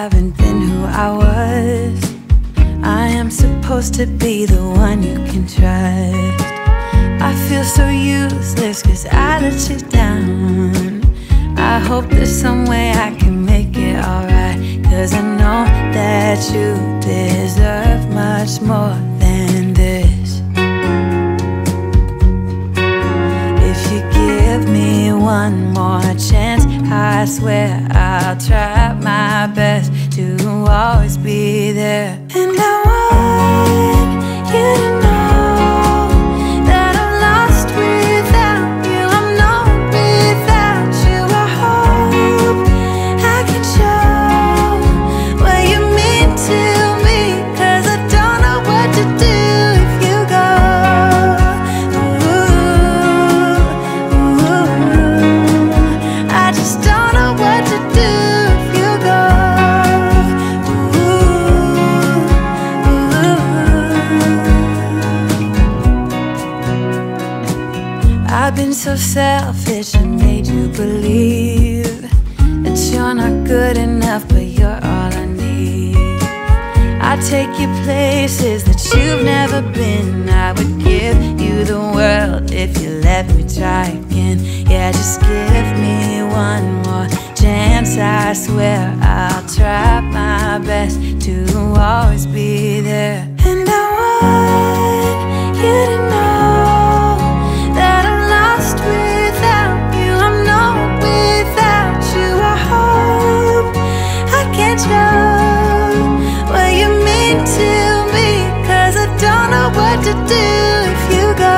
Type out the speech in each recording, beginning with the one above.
haven't been who I was. I am supposed to be the one you can trust. I feel so useless 'cause I let you down. I hope there's some way I can make it alright, 'cause I know that you deserve much more than this. If you give me one more chance, I swear I'll try my best to always be there. And I want you to know that I'm lost without you. I'm not without you. I hope I can show what you mean to me, 'cause I don't know what to do if you go. I just don't know what to do if you go. I've been so selfish and made you believe that you're not good enough, but you're all I need. I take you places that you've never been. I would give you the world if you let me try again. Yeah, just give me one more chance. I swear I'll try my best to always be there. And I want you to know that I'm lost without you. I'm not without you. I hope I can show what you mean to me, 'cause I don't know what to do if you go.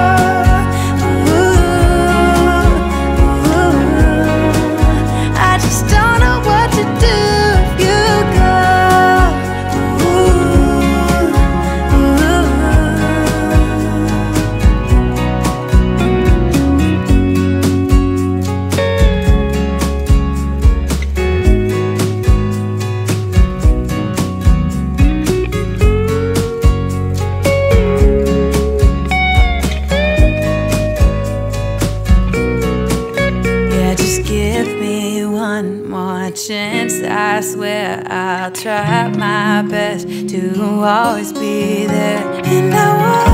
I just don't know what to do if you go. Just give me one more chance. I swear I'll try my best to always be there. And I want